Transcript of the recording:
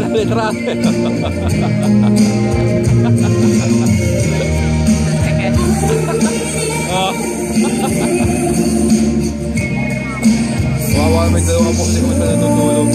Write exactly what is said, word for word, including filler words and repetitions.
na litrato. Oh. Wawa, may dalawang po kasi kung saan natutulog.